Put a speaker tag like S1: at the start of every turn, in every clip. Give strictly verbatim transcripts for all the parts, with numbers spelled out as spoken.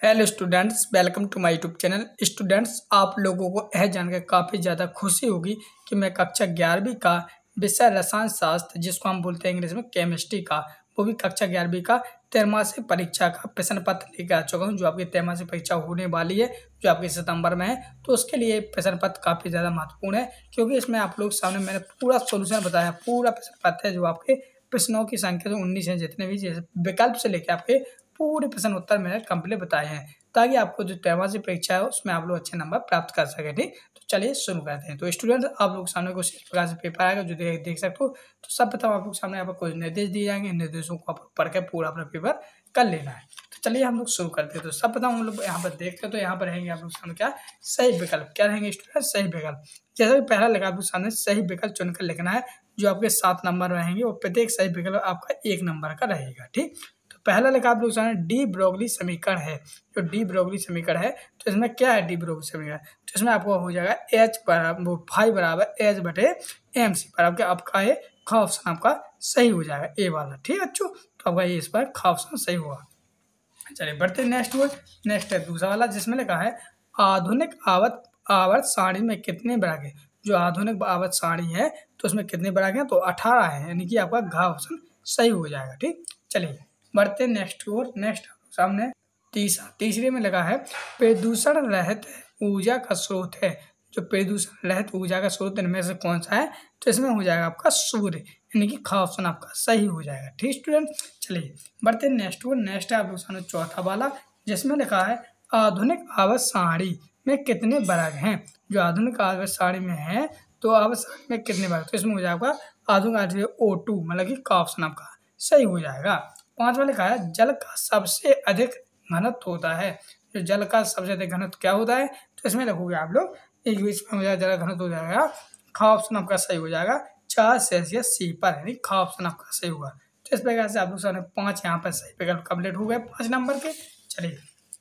S1: Hello students, welcome to my YouTube channel. Students, आप लोगों को यह जानकर काफ़ी ज़्यादा खुशी होगी कि मैं कक्षा ग्यारहवीं का विषय रसायन शास्त्र, जिसको हम बोलते हैं इंग्लिश में केमिस्ट्री का, वो भी कक्षा ग्यारहवीं का त्रैमासिक परीक्षा का प्रश्न पत्र लेकर आ चुका हूँ, जो आपकी त्रैमासिक परीक्षा होने वाली है, जो आपके सितंबर में है। तो उसके लिए प्रश्न पत्र काफ़ी ज़्यादा महत्वपूर्ण है, क्योंकि इसमें आप लोग सामने मैंने पूरा सोल्यूशन बताया। पूरा प्रश्न पत्र है जो आपके प्रश्नों की संख्या जो उन्नीस है, जितने भी जैसे विकल्प से लेकर आपके पूरे प्रश्न उत्तर मैंने कंप्लीट बताए हैं, ताकि आपको जो त्रैमासिक परीक्षा है उसमें आप लोग अच्छे नंबर प्राप्त कर सकें। ठीक, तो चलिए शुरू करते हैं। तो स्टूडेंट्स, आप लोग सामने कुछ इस प्रकार से पेपर आएगा जो देख देख सकते हो। तो सब प्रथम आप लोग सामने यहाँ पर कुछ निर्देश दिए जाएंगे, निर्देशों को आप पढ़ के पूरा अपना पेपर कर लेना है। तो चलिए हम लोग शुरू करते हैं। तो सब प्रथम हम लोग यहाँ पर देखते हैं, तो यहाँ पर रहेंगे आप लोग सामने क्या सही विकल्प, क्या रहेंगे स्टूडेंट, सही विकल्प। जैसे कि पहला लगा, आप लोग सामने सही विकल्प चुनकर लिखना है, जो आपके सात नंबर रहेंगे और प्रत्येक सही विकल्प आपका एक नंबर का रहेगा। ठीक, तो पहला लिखा आप लोग सामने डी ब्रोगली समीकरण है। जो डी ब्रोगली समीकरण है, तो इसमें क्या है डी ब्रोगली समीकरण, तो इसमें आपको हो जाएगा एच बराबर फाइव बराबर एच बटे एम सी पर आपका आपका ये खा ऑप्शन आपका सही हो जाएगा, ए वाला। ठीक है अच्छो, तो आपका ये इस पर खा ऑप्शन सही हुआ। चलिए बढ़ते नेक्स्ट हुआ। नेक्स्ट है दूसरा वाला, जिसमें लिखा है आधुनिक आवर्त आवर्त सारणी में कितने बराग है। जो आधुनिक आवर्त सारणी है, तो उसमें कितने बराग हैं, तो अठारह है, यानी कि आपका घा ऑप्शन सही हो जाएगा। ठीक, चलिए बढ़ते नेक्स्ट की ओर। नेक्स्ट सामने तीसरा तीसरे में लगा है प्रदूषण रहित ऊर्जा का स्रोत है। जो प्रदूषण रहित ऊर्जा का स्रोत इनमें से कौन सा है, तो इसमें हो जाएगा आपका सूर्य, यानी कि खा ऑप्शन आपका सही हो जाएगा। ठीक स्टूडेंट, चलिए बढ़ते नेक्स्ट को। नेक्स्ट है आप लोग सामने चौथा वाला, जिसमें लिखा है आधुनिक आवर्त सारणी में कितने वर्ग हैं। जो आधुनिक आवर्त सारणी में है, तो आवर्त सारणी में कितने वर्ग, तो इसमें हो जाएगा आधुनिक आवर्त ओ टू, मतलब कि का ऑप्शन आपका सही हो जाएगा। पांचवा लिखा है जल का सबसे अधिक घनत्व होता है। जो जल का सबसे अधिक घनत्व क्या होता है, तो इसमें लिखोगे आप लोग एक बीच में हो जाएगा जल घनत्व हो जाएगा, खा ऑप्शन आपका सही हो जाएगा चार सेल्सियस सी पर, यानी खा ऑप्शन आपका सही होगा। तो इस प्रकार से आप लोग सामने पांच यहाँ पर सही विकल्प कंप्लीट हो गए पांच नंबर के। चलिए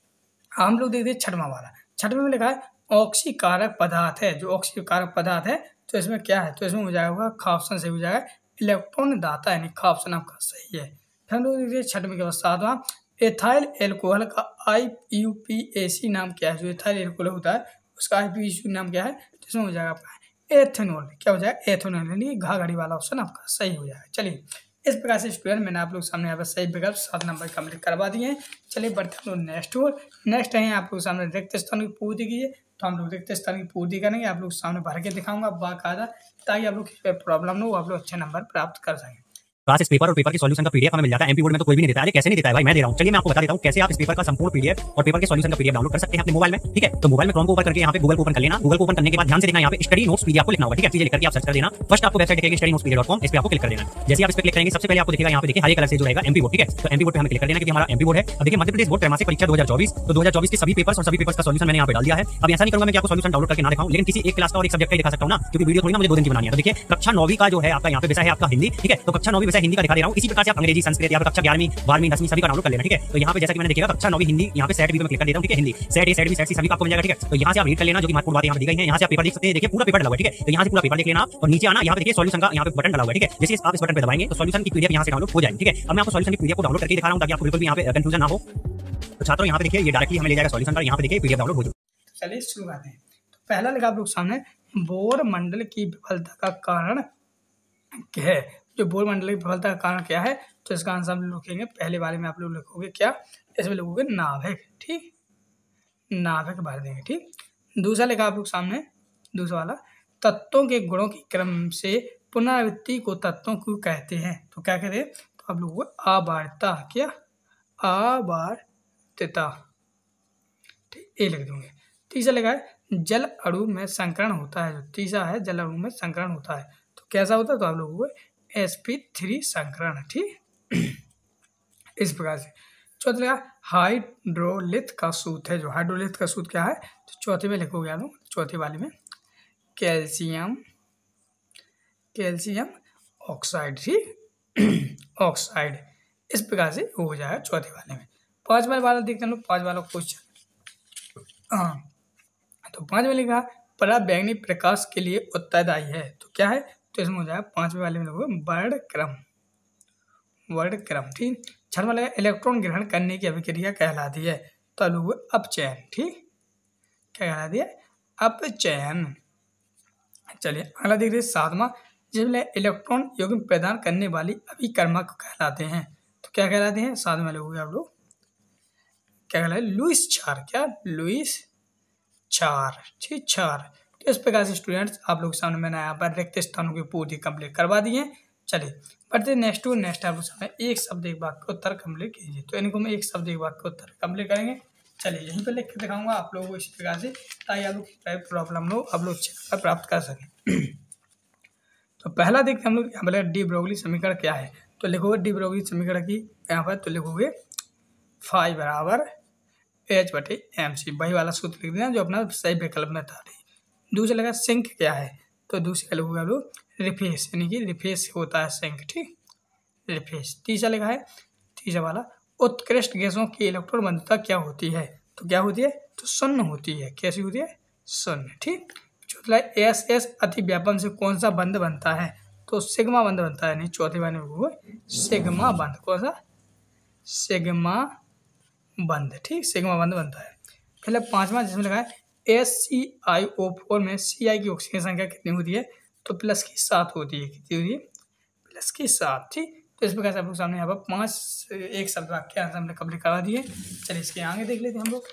S1: हम लोग देखते हैं छठवां वाला। छठवें में लिखा है ऑक्सीकारक पदार्थ है। जो ऑक्सीकारक पदार्थ है, तो इसमें क्या है, तो इसमें हो जाएगा खा ऑप्शन सही हो जाएगा इलेक्ट्रॉन दाता, यानी खा ऑप्शन आपका सही है। फिर हम लोग देखते हैं छठवें के बाद सातवां, एथाइल एल्कोहल का आई यू पी ए सी नाम क्या है। जो एथाइल एल्कोहल होता है, उसका आई पी ए सी नाम क्या है, तो इसमें हो जाएगा आपका एथेनॉल। क्या हो जाएगा, एथेनॉल, यानी घा घड़ी वाला ऑप्शन आपका सही हो जाएगा। चलिए इस प्रकार से स्टूडेंट मैंने आप लोग सामने यहाँ पर सही विकल्प सात नंबर कंप्लीट करवा दिए हैं। चलिए बढ़ते हैं लोग नेक्स्ट और नेक्स्ट है आप लोग सामने रिक्त स्थान की पूर्ति कीजिए। तो हम लोग रिक्त स्थान की पूर्ति करेंगे, आप लोग सामने भर के दिखाऊंगा बाकायदा, ताकि आप लोग किसी पर प्रॉब्लम हो, आप लोग अच्छे नंबर प्राप्त कर सकें।
S2: क्लास इस पेपर और पेपर के सॉल्यूशन का पीडीएफ हमें मिल जाता है। एमपी बोर्ड में तो कोई भी नहीं देता है। कैसे नहीं देता है भाई, मैं दे रहा हूं। चलिए मैं आपको बता देता हूं कैसे आप इस पेपर का संपूर्ण पीडीएफ और पेपर के सॉल्यूशन का पीडीएफ डाउनलोड कर सकते हैं अपने मोबाइल में। ठीक है, तो मोबाइल में क्रोम को ओपन करके यहाँ पे गूगल को ओपन कर लेना। गूगल को ओपन करने के बाद ध्यान से देखना, यहाँ पे स्टडी नोट्स पीडीएफ को लिखना होगा। ठीक है, चीजें लिख करके आप सर्च कर देना। फर्स्ट आपको वेबसाइट दिखेगी study notes PDF dot com, इस पे आपको क्लिक कर देना। जैसे आप इस पे क्लिक करेंगे, सबसे पहले आपको दिखेगा यहाँ पे देखिए हरे कलर से जो रहेगा एमपी बोर्ड। ठीक है, तो एमपी बोर्ड पे हमें क्लिक कर देना, क्योंकि हमारा एमपी बोर्ड है। अब देखिए मध्य प्रदेश बोर्ड त्रैमासिक परीक्षा दो हज़ार चौबीस, तो दो हज़ार चौबीस के सभी पेपर्स और सभी पेपर्स का सॉल्यूशन मैंने यहाँ पे डाल दिया है। अब ऐसा नहीं करूंगा मैं कि आपको सॉल्यूशन डाउनलोड करके ना दिखाऊं, लेकिन किसी एक क्लास का और एक सब्जेक्ट का दिखा सकता हूं ना, क्योंकि वीडियो थोड़ी ना मुझे दो दिन की बनानी है। तो देखिए कक्षा नौवीं का जो है आपका यहाँ पे विषय है आपका हिंदी। ठीक है, तो कक्षा नौवीं विषय हिंदी का दिखा दे रहा हूं। इसी प्रकार से आप अंग्रेजी, संस्कृत या कक्षा ग्यारहवीं बारहवीं दसवीं सभी का डाउनलोड कर लेना। ठीक है, तो यहाँ पे जैसा कि मैंने देखिएगा कक्षा नौवीं हिंदी, यहाँ पे सेट बी में क्लिक कर देता हूं। ठीक है, Hindi set A set B set C सभी का आपको मिल जाएगा। ठीक है, तो यहाँ से आप रीड कर लेना, जो कि महत्वपूर्ण बातें यहाँ पे दी गई हैं। यहाँ से आप पेपर देख सकते हैं, देखिए पूरा पेपर डला हुआ है। ठीक है, तो यहाँ से पूरा पेपर देख लेना और नीचे आना, यहाँ पे देखिए सॉल्यूशन का यहाँ पे बटन डला हुआ है। ठीक है, जैसे आप इस बटन पे दबाएंगे तो सॉल्यूशन की पीडीएफ यहाँ से डाउनलोड हो जाएगी। ठीक है, अब मैं आपको सॉल्यूशन की पीडीएफ को डाउनलोड करके दिखा रहा हूँ, ताकि आपको बिल्कुल भी यहाँ पे कंफ्यूजन ना हो। तो छात्रों यहाँ पे देखिए ये डायरेक्टली हमें ले जाएगा सॉल्यूशन पर, यहाँ पे देखिए पीडीएफ डाउनलोड हो जाएगी।
S1: चलिए शुरू करते हैं। तो पहला लिखा आप लोग सामने बोर मंडल की विफलता का कारण क्या है। जो बोर मंडल की विफलता का कारण क्या है, तो इसका आंसर हम लिखेंगे पहले वाले में। आप लोग लिखोगे क्या, इसमें लिखोगे नाभिक। ठीक, नाभिक भर देंगे। ठीक, दूसरा लिखा आप लोग सामने दूसरा वाला, तत्वों के गुणों के क्रम से पुनरावृत्ति को तत्वों को कहते हैं। तो क्या कहते हैं, तो आप लोगों को आवर्तता, क्या आवर्तता। ठीक, ये लिख दूंगे। तीसरा लिखा है जल अणु में संकरण होता है। जो तीसरा है जल अणु में संकरण होता है, तो कैसा होता है, तो आप लोगों को एस पी थ्री संकरण। ठीक, इस प्रकार से। चौथा लिखा हाइड्रोलिथ का सूत्र है। जो हाइड्रोलिथ का सूत्र क्या है, तो चौथे में लिखोगे आप लोग, चौथे वाले में कैल्शियम कैल्शियम ऑक्साइड। ठीक, ऑक्साइड, इस प्रकार से हो जाएगा चौथे वाले में। पांच वाले वाला देखते हैं लोग, पांच वाला क्वेश्चन। हाँ, तो पांच में लिखा पराबैंगनी प्रकाश के लिए उत्तरदायी है। तो क्या है, तो इसमें हो जाएगा पांचवें वाले में लोग वर्ण क्रम वर्ण क्रम। ठीक, छठवां लगा इलेक्ट्रॉन ग्रहण करने की अभिक्रिया कहलाती है। तो लोग अपचयन। ठीक, क्या कहला दिया? अपचयन। चलिए अगला देख रहे सातवां, जिसमें इलेक्ट्रॉन यौगिक प्रदान करने वाली अभिकर्मक कहलाते हैं। तो क्या कहलाते हैं सातवें वाले हो गए आप लोग? क्या कहलाते? लुईस चार। क्या? लुईस चार। ठीक, चार। तो इस प्रकार से स्टूडेंट्स आप लोग के सामने मैंने यहाँ पर रिक्त स्थानों की पूर्ति कंप्लीट करवा दी है। चलिए बढ़ते नेक्स्ट टू नेक्स्ट। आप लोग सामने एक शब्द एक वाक्य उत्तर कंप्लीट कीजिए। तो इनको हम एक शब्द एक वाक्य उत्तर कंप्लीट करेंगे। चलिए यहीं पर लिख के दिखाऊंगा आप लोगों को इस प्रकार से, ताकि आप लोग प्रॉब्लम लो आप लोग अच्छे प्राप्त कर सकें। तो पहला देखते हैं हम लोग यहाँ पर डी ब्रोगली समीकरण क्या है। तो लिखोगे डी ब्रोगली समीकरण की यहाँ पर, तो लिखोगे फाइव बराबर एच बटे एम सी, वही वाला सूत्र लिख देना जो अपना सही विकल्प में था। दूसरा लगा सिंक क्या है, तो दूसरा लिखोगे आप लोग रिफेस, यानी कि रिफेस होता है सिंक। ठीक, रिफेस। तीसरा लिखा है, तीसरा वाला उत्कृष्ट गैसों की इलेक्ट्रॉन बंधुता क्या होती है, तो क्या होती है? तो शून्य होती है। कैसी होती है? शून्य। ठीक, चौथा एस एस अति व्यापन से कौन सा बंध बनता है, तो सिग्मा बंध बनता है। नहीं, चौथे वाले में सिग्मा बंध। कौन सा? सिग्मा बंध। ठीक, सिग्मा बंध बनता है। पहले पांचवा जिसमें लगा है एस सी आई ओ फोर में सी आई की ऑक्सीजन संख्या कितनी होती है, तो प्लस की सात होती है। कितनी होती है? प्लस की सात। ठीक, तो इस प्रकार से आप लोग सामने यहाँ पर पांच एक शब्द वाक्य आंसर हमने कंप्लीट करवा दिए। चलिए इसके आगे देख लेते हैं हम लोग।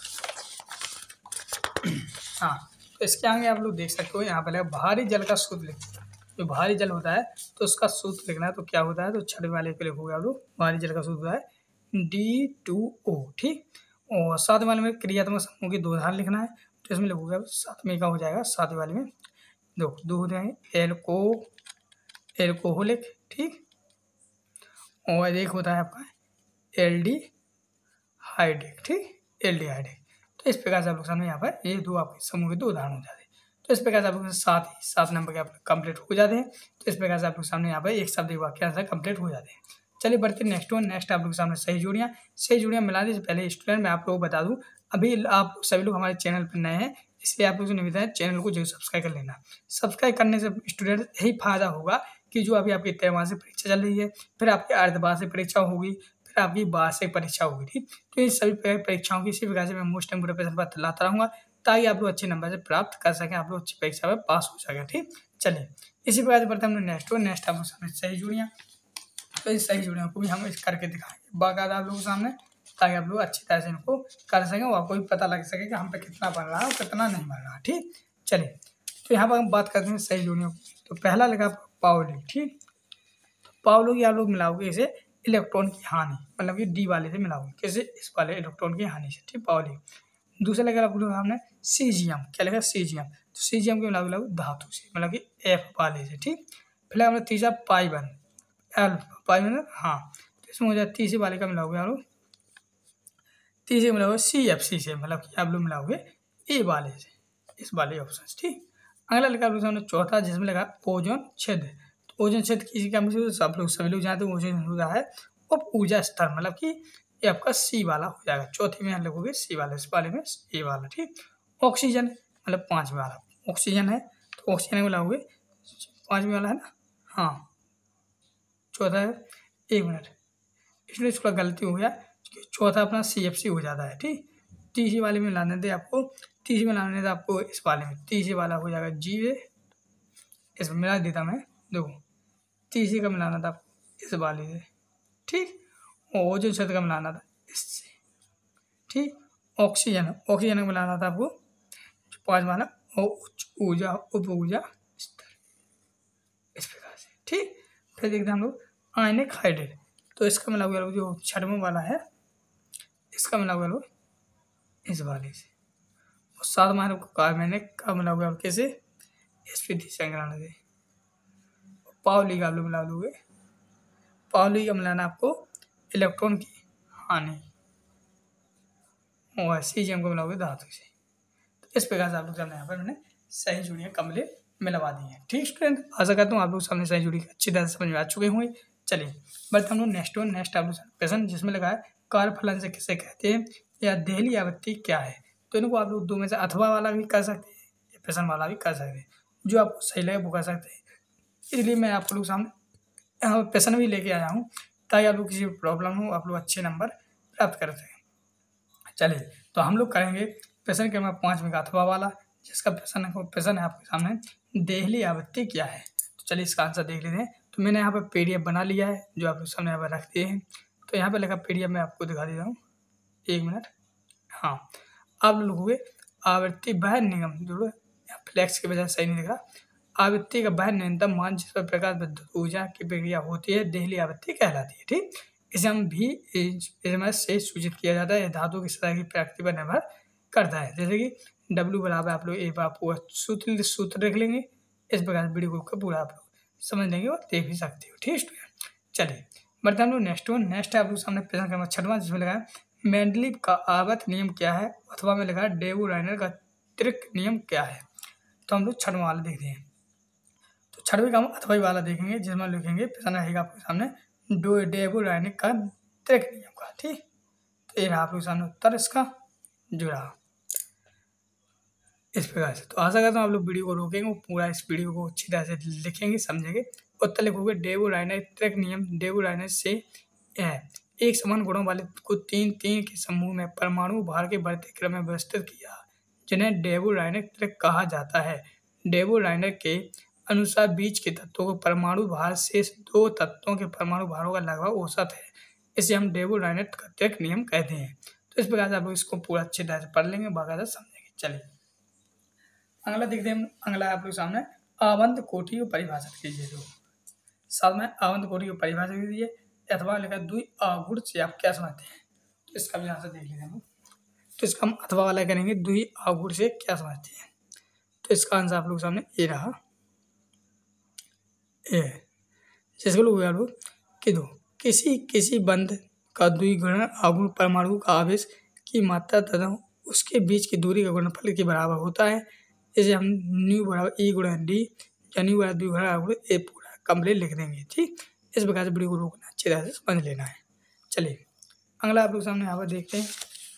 S1: हाँ, तो इसके आगे आप लोग देख सकते हो यहाँ पर भारी जल का सूत्र लिखते हैं। जो भारी जल होता है तो उसका सूत्र लिखना है। तो क्या होता है? तो छठे वाले पे लिखोगे आप लोग, भारी जल का सूत्र है डी टू ओ। ठीक, और सातवें वाले में क्रियात्मक समूह की दो उदाहरण लिखना है। तो इसमें लिखोगे सातवें का हो जाएगा, सातवें वाले में दो दो हो जाएंगे, एल्को एल्कोहलिक। ठीक, और एक होता है आपका एल्डी हाइड्रिक। ठीक, एल्डी हाइड्रिक। तो इस प्रकार से आप लोग सामने यहाँ पर ये दो आपके समूह के दो उदाहरण हो जाते हैं। तो इस प्रकार से आप लोग सात ही सात नंबर के आप कंप्लीट हो जाते हैं। तो इस प्रकार से आप लोग सामने यहाँ पर एक शब्द एक वाक्य आंसर कंप्लीट हो जाते हैं। चलिए बढ़ते नेक्स्ट वन। नेक्स्ट आप लोग सामने सही जोड़ियाँ। सही जोड़ियाँ मिलाने से पहले स्टूडेंट मैं आप लोगों को बता दूँ, अभी आप सभी लोग हमारे चैनल पर नए हैं, इसलिए आप लोग से निवेदन है चैनल को जरूर सब्सक्राइब कर लेना। सब्सक्राइब करने से स्टूडेंट यही फायदा होगा कि जो अभी आपकी त्रैमासिक परीक्षा चल रही है, फिर आपकी अर्धवार्षिक परीक्षा होगी, फिर आपकी वार्षिक परीक्षा होगी। ठीक, तो इन सभी परीक्षाओं की इसी प्रकार से मैं मोस्ट टाइम प्रिपरेशन पर लाता रहूँगा, ताकि आप लोग अच्छे नंबर से प्राप्त कर सकें, आप लोग अच्छी परीक्षा में पास हो सकें। ठीक, चलिए इसी प्रकार से बढ़ते हम लोग नेक्स्ट नेक्स्ट आप लोग सामने सही जोड़ियाँ। तो इस सही जोड़ियों को भी हम इस करके दिखाएंगे बाकायदा आप लोगों के सामने, ताकि आप लोग अच्छी तरह से इनको कर सकें और आपको भी पता लग सके कि हम पे कितना बन रहा है और कितना नहीं बन रहा। ठीक, चलिए तो यहाँ पर हम बात करते हैं सही जोड़ियों की। तो पहला लगा पावली। ठीक, पावलो की आप लोग मिलाओगे इसे इलेक्ट्रॉन की हानि, मतलब कि डी वाले से मिलाओगे कैसे? इस वाले इलेक्ट्रॉन की हानि से। ठीक, पावली। दूसरा लगा आप लोग हमने सीजियम। क्या लगा? सीजियम। तो सीजियम के मिलाओगे धातु से, मतलब कि एफ वाले से। ठीक, फिर हमने तीसरा पाइबन, एल पाइबन। हाँ, तो इसमें हो जाए तीसरे वाले का मिलाओगे आप लोग, तीसरे मिलाओगे सी एफ सी से, मतलब कि आप लोग मिलाओगे ए वाले से, इस वाले ऑप्शन। ठीक, अगला लगा आप लोग चौथा जिसमें लगा ओजोन छेद। तो ओजोन छेद किसी का सब लोग सभी लोग जानते हैं, ओजोन होता है उप ऊर्जा स्तर, मतलब कि ये आपका सी वाला हो जाएगा। चौथे में यहाँ लिखोगे सी वाला, इस वाले में ए वाला। ठीक, ऑक्सीजन मतलब पांचवें वाला ऑक्सीजन है, तो ऑक्सीजन में मिलाओगे पांचवें वाला है ना। हाँ, चौथा है, एक मिनट इसलिए थोड़ा गलती हो गया, चौथा अपना सी एफ सी हो जाता है। ठीक, तीसरी वाले में लाने दे आपको, तीसरी में लाने दे आपको इस वाले में, तीसरी वाला हो जाएगा जी वे, इसमें मिला देता मैं, देखो तीसरी का मिलाना था आपको इस वाले से। ठीक, और ओजोन छेद का मिलाना था इससे। ठीक, ऑक्सीजन ऑक्सीजन का मिलाना था आपको पाँच वाला और उच्च ऊर्जा उप ऊर्जा स्तर, इस प्रकार से। ठीक, फिर देखते हैं हम लोग आयनिक हाइड्रेट। तो इसका मिलाओगे लोग जो छठवां वाला है, इसका मिलाओगे लोग इस वाले से, और सात मानव को कार्बनिक का मिलाओगे आप कैसे? एस पी डी संग्रहण से। पावली का आप लोग मिला लोगे, पावली का मिलाना आपको इलेक्ट्रॉन की हानि, और सीजियम को मिलाओगे धातु से। तो इस प्रकार से आप लोग सामने यहाँ पर मैंने सही जोड़ियाँ कंप्लीट मिलवा दी हैं। ठीक स्टूडेंट, आशा करता हूँ आप लोग सामने सही जोड़ी अच्छी तरह से समझ में आ चुके होंगे। चलिए बट हम लोग नेक्स्ट वन नेक्स्ट आप लोग क्वेश्चन जिसमें लगा है कारफलन से किसे कहते हैं या देहली आवृत्ति क्या है। तो इनको आप लोग दो में से अथवा वाला भी कर सकते हैं या प्रश्न वाला भी कर सकते हैं, जो आपको सही लगे वो कर सकते हैं। इसलिए मैं आप लोग सामने यहाँ पर प्रश्न भी लेके आया हूँ, ताकि आप लोग किसी प्रॉब्लम हो आप लोग अच्छे नंबर प्राप्त कर सकें। चलिए, तो हम लोग करेंगे प्रश्न क्रमांक पाँच में का अथवा वाला, जिसका प्रश्न है प्रश्न है आपके सामने, देहली आवृत्ति क्या है। तो चलिए इसका आंसर देख लेते हैं। तो मैंने यहाँ पर पीडीएफ बना लिया है जो आपके सामने यहाँ पर रख दिए हैं। तो यहाँ पर लिखा पीडीएफ मैं आपको दिखा देता हूँ, एक मिनट। हाँ, आप लिखोगे आवृत्ति वह निगम, जो फ्लैक्स की वजह से सही नहीं दिख रहा, आवृत्ति का वह न्यूनतम मान जिस पर प्रकाश विद्युत ऊर्जा की प्रक्रिया होती है देहली आवृत्ति कहलाती है। ठीक, इसे हम भी से सूचित किया जाता है। धातु की सतह की प्रकृति पर निर्भर करता है। जैसे कि डब्ल्यू बराबर आप लोग एक बार पूरा सूत्र सूत्र देख लेंगे, इस प्रकार वीडियो को पूरा आप लोग समझ लेंगे और देख भी सकते हो। ठीक स्टूडेंट, चलिए बढ़ते हम लोग नेक्स्ट वन। नेक्स्ट है आप लोग सामने प्रश्न क्रमांक छठवां, जिसमें लगा है मेंडलीव का आवर्त नियम क्या है, अथवा में लिखा है डेवो राइनर का त्रिक नियम क्या है। तो हम लोग छठवां वाला देखते हैं। तो छठवीं का हम अथवा वाला देखेंगे, जिसमें लिखेंगे प्रश्न रहेगा आपके सामने डो डेवो राइनर का त्रिक नियम का। ठीक, तो ये रहा आप लोग सामने उत्तर इसका जुड़ा इस प्रकार से। तो आशा करता हूँ आप लोग वीडियो को रोकेंगे और पूरा इस वीडियो को अच्छी तरह से लिखेंगे, समझेंगे। उत्तर लिखोगे डेवो राइनर त्रिक नियम डेवो राइनर से है एक समान गुणों वाले को तीन तीन के समूह में परमाणु भार के बढ़ते क्रम में व्यवस्थित किया, जिन्हें डेवो राइनर त्रिक कहा जाता है। डेवो राइनर के अनुसार बीच के तत्वों को परमाणु भार से दो तत्वों के परमाणु भारों का लगभग औसत है। इसे हम डेवो राइनर का त्रिक नियम कहते हैं। तो इस प्रकार से आप लोग इसको पूरा अच्छी तरह से पढ़ लेंगे, बाकायदा समझेंगे। चलिए अगला देखते हैं। अगला आप लोग सामने आवंत कोटि को परिभाषित कीजिए। तो साथ में आवंत कोटि को परिभाषित कीजिए, अथवा लिखा द्वि आगुण से आप क्या समझते हैं। तो इसका भी आंसर देख लेते हैं। तो इसका हम अथवा वाला करेंगे द्वि आगुण से क्या समझते हैं। तो इसका आंसर आप लोग सामने ये रहा, ए जिसको लोग आप लोग कि दो किसी किसी बंध का द्विगुणन आगुण परमाणु का आवेश की मात्रा तथा उसके बीच की दूरी का गुणनफल के बराबर होता है। इसे हम न्यू बराबर ई गुणा डी या न्यू बराबर द्विगुणन आगुण ए पूरा कंप्लीट लिख देंगे। ठीक, इस प्रकार से वीडियो को रोकना अच्छी तरह से समझ लेना है। चलिए अगला आप लोग सामने यहाँ पर देखते हैं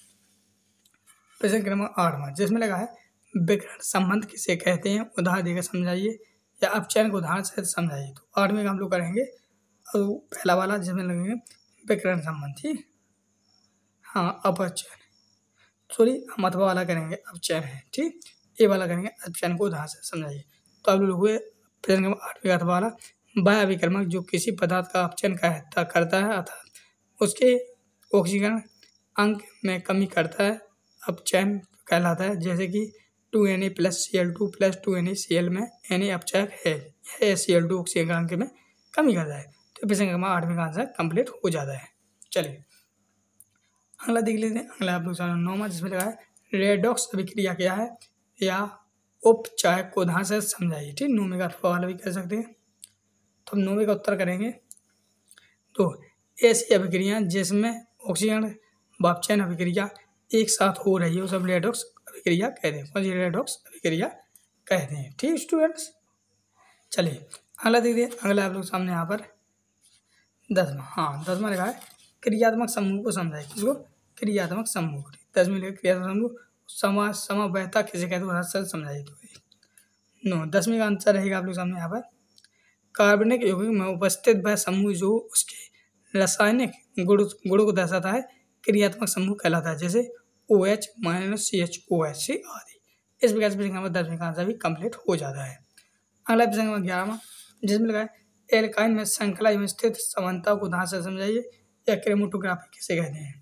S1: प्रश्न क्रमांक आठवां, जिसमें लगा है विकर्ण संबंध किसे कहते हैं, उदाहरण देकर समझाइए या अपचयन को उदाहरण से समझाइए। तो आठवें का हम लोग करेंगे और पहला वाला, जिसमें लगेंगे विकर्ण संबंध। ठीक, हाँ अपचयन, सॉरी हम अथवा वाला करेंगे अपचयन है। ठीक, ये वाला करेंगे अपचयन को उदाहरण से समझाइए। तो आप लोग हुए प्रश्न क्रमांक आठवें का अथवा वाला बाह्य अभिकर्मक जो किसी पदार्थ का अपचयन करता है अर्थात उसके ऑक्सीकरण अंक में कमी करता है, अपचयन कहलाता है। जैसे कि two N A plus C L two plus two N A C L में एन ए अपचयक है, यह सी एल टू ऑक्सीकरण अंक में कमी करता है। तो प्रश्न क्रमांक आठवें का आंसर कंप्लीट हो जाता है। चलिए अगला देख लेते हैं। अगला आप लोग सामने नौवां, जिसमें लगा है रेडॉक्स अभिक्रिया क्या है या उपचायक को उदाहरण से समझाइए। ठीक, नौवें का अथवा वाला भी कर सकते हैं। तो हम नौवें का उत्तर करेंगे। तो ऐसी अभिक्रिया जिसमें ऑक्सीकरण व अपचयन अभिक्रिया एक साथ हो रही है उसे हम रेडॉक्स अभिक्रिया कहते हैं। कौन सी रेडॉक्स अभिक्रिया कहते हैं। ठीक स्टूडेंट्स, चलिए अगला देखते हैं। अगला आप लोग सामने यहाँ पर दसवां, हाँ दसवां लिखा है क्रियात्मक समूह को समझाइए। किसको, क्रियात्मक समूह। दसवीं लिखा क्रियात्मक समूह समा समवेता किसे कहते हैं सर समझाइए। तो नो दसवीं का आंसर रहेगा आप लोग सामने यहाँ पर कार्बनिक यौगिक में उपस्थित वह समूह जो उसके रासायनिक गुण गुणों को दर्शाता है क्रियात्मक समूह कहलाता है। जैसे O H minus C H O H C आदि। इस प्रकार से प्रश्न दसवीं का आंसर भी कंप्लीट हो जाता है। अगला प्रश्न नंबर ग्यारहवां, जिसमें लगा है एल्काइन में श्रृंखला में स्थित समानता को उदाहरण से समझाइए या क्रोमेटोग्राफी किसे कहते हैं।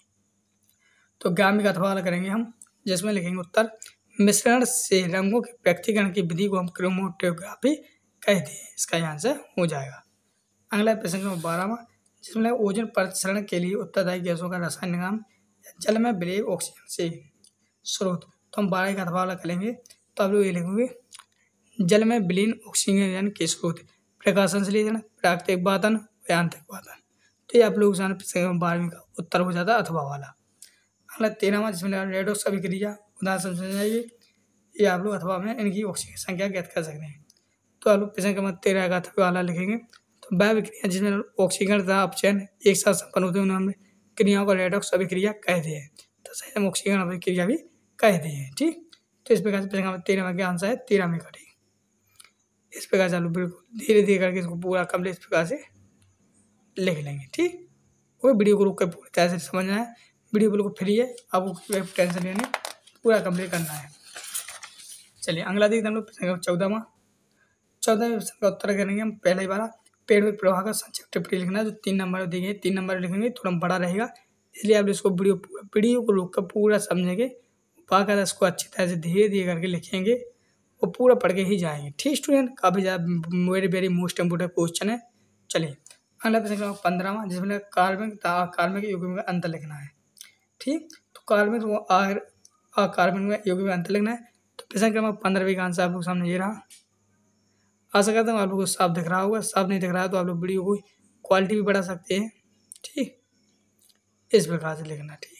S1: तो ग्यारहवीं का अथवा करेंगे हम, जिसमें लिखेंगे उत्तर मिश्रण से रंगों के व्यक्तिकरण की विधि को हम क्रोमेटोग्राफी कहते हैं। इसका आंसर हो जाएगा। अगला प्रश्न नंबर बारहवां, जिसमें ओजोन परत के लिए उत्तरदायी गैसों का रासायनिक नाम जल में विलय ऑक्सीजन से स्रोत। तो हम बारह का अथवा करेंगे। तो आप लोग ये लिखेंगे जल में विलीन ऑक्सीजन के स्रोत प्रकाश संश्लेषण, प्राकृतिक वातन, यांत्रिक वातन। तो ये आप लोग बारहवीं का उत्तर हो जाता है अथवा वाला। अगला तेरहवां, जिसमें रेडॉक्स अभिक्रिया उदाहरण समझाइए। ये आप लोग अथवा में इनकी ऑक्सीजन संख्या ज्ञात कर सकते हैं। तो आप लोग प्रश्न क्रमांक तेरह का अथवा वाला लिखेंगे। तो वह अभिक्रिया जिसमें ऑक्सीजन तथा अपचयन एक साथ संपन्न होते हैं उन्हें क्रियाओं को रेडॉक्स अभिक्रिया कहते हैं। तो सही हम ऑक्सीजन अभिक्रिया भी कहते हैं। ठीक, तो इस प्रकार से प्रश्न क्रमांक तेरह का आंसर है तेरह में का। ठीक, इस प्रकार से आप लोग बिल्कुल धीरे धीरे करके इसको पूरा कंप्लीट इस प्रकार से लिख लेंगे। ठीक, वो वीडियो को रोक कर पूरी तरह से समझना है। वीडियो बिल्कुल फ्री है, आपको टेंशन लेने पूरा कंप्लीट करना है। चलिए अगला देखते हैं हम लोग चौदहवां चौदह प्रश्न का उत्तर करेंगे हम। पहले ही वाला पेड़ में प्रवाह का संक्षिप्त टिप्पणी लिखना है, जो तीन नंबर दिए तीन नंबर लिखेंगे थोड़ा बड़ा रहेगा, इसलिए आप इसको वीडियो वीडियो को रोक कर पूरा समझेंगे, बाकायदा इसको अच्छी तरह से धीरे धीरे करके लिखेंगे और पूरा पढ़ के ही जाएंगे। ठीक स्टूडेंट, काफ़ी ज़्यादा very very most important question है। चलिए अगला प्रश्न पंद्रहवां, जिसमें कार्बनिक कार्बनिक यौगिक में अंतर लिखना है। ठीक, तो कार्बनिक अकार्बनिक में यौगिक में अंतर लिखना है। तो प्रश्न क्रमांक पंद्रहवीं का आंसर आप लोग सामने ये रहा। आशा करता हूँ आप लोगों को साफ दिख रहा होगा, साफ नहीं दिख रहा है तो आप लोग वीडियो को क्वालिटी भी बढ़ा सकते हैं। ठीक, इस प्रकार से लिखना। ठीक,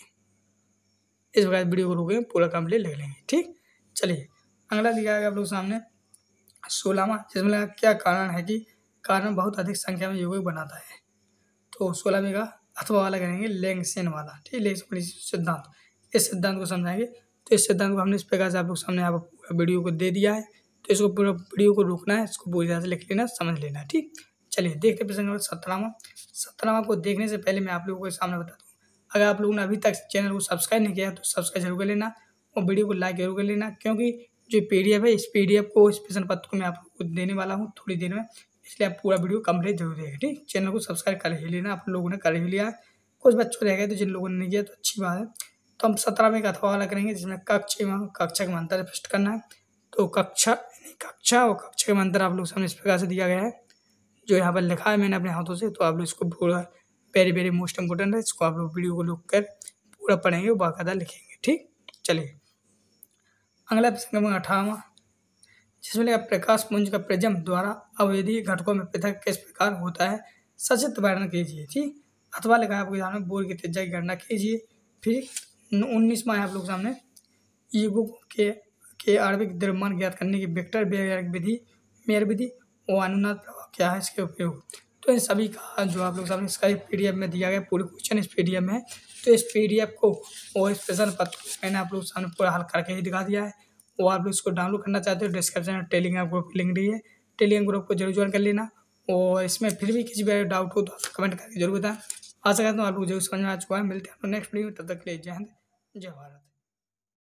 S1: इस प्रकार वीडियो को रोकेंगे पूरा कंप्लीट लिख लेंगे। ठीक, चलिए अगला दिया गया आप लोग सामने सोलहवां, जिसमें क्या कारण है कि कार्बन बहुत अधिक संख्या में यौगिक बनाता है। तो सोलहवीं का अथवा वाला करेंगे लैंगसेन वाला। ठीक, लैंगसेन सिद्धांत, इस सिद्धांत को समझाएंगे। तो इस सिद्धांत को हमने इस प्रकार से आप लोग सामने आप वीडियो को दे दिया है, तो इसको पूरा वीडियो को रोकना है, इसको पूरी तरह से लिख लेना, समझ लेना। ठीक, चलिए देखते हैं प्रश्न नंबर सत्रहवां। सत्रहवां को देखने से पहले मैं आप लोगों के सामने बता दूँ, अगर आप लोगों ने अभी तक चैनल को सब्सक्राइब नहीं किया तो सब्सक्राइब जरूर कर लेना और वीडियो को लाइक जरूर कर लेना, क्योंकि जो पीडीएफ है इस पीडीएफ को इस प्रश्न पत्र को मैं आपको देने वाला हूँ थोड़ी देर में, इसलिए आप पूरा वीडियो कंप्लीट जरूर देखें। ठीक, चैनल को सब्सक्राइब कर ही लेना, आप लोगों ने कर ही लिया है, कुछ बच्चों रह गए तो जिन लोगों ने नहीं किया तो अच्छी बात है। तो हम सत्रहवें का अथवा वाला करेंगे, जिसमें कक्ष एवं कक्षा का अंतर स्पष्ट करना है। तो कक्षा कक्षा और कक्षा का अंतर आप लोग सामने इस प्रकार से दिया गया है, जो यहाँ पर लिखा है मैंने अपने हाथों से। तो आप लोग इसको पूरा वेरी वेरी मोस्ट इंपोर्टेंट है, इसको आप लोग वीडियो को रोक कर पूरा पढ़ेंगे और बाकायदा लिखेंगे। ठीक, चलिए अगला प्रश्न अठारहवां, जिसमें लिखा प्रकाश पुंज का प्रिज्म द्वारा अवैधि घटकों में पृथक किस प्रकार होता है, सचित्र वर्णन कीजिए। ठीक, अथवा लिखा है आपके सामने बोर की त्रिज्या की गणना कीजिए। फिर उन्नीसवां है आप लोग सामने यौगिकों के के आणविक द्रव्यमान ज्ञात करने की वेक्टर विधि, मेयर विधि और अनुनाद प्रभाव क्या है, इसके उपयोग। तो इन सभी का जो आप लोग सामने इसका पीडीएफ में दिया गया, पूरे क्वेश्चन इस पीडीएफ में है। तो इस पीडीएफ को और इस प्रश्न पत्र को मैंने आप लोग सामने पूरा हल करके ही दिखा दिया है। और आप लोग इसको डाउनलोड करना चाहते हो डिस्क्रिप्शन में टेलीग्राम ग्रुप की लिंक दी है, टेलीग्राम ग्रुप को जरूर ज्वाइन कर लेना। और इसमें फिर भी किसी भी डाउट हो तो आप कमेंट करके जरूर बताएं। आशा करता हूँ आप लोग जरूर समझ में आ चुका है। मिलते हैं नेक्स्ट वीडियो में, तब तक के लिए जय हिंद जय भारत।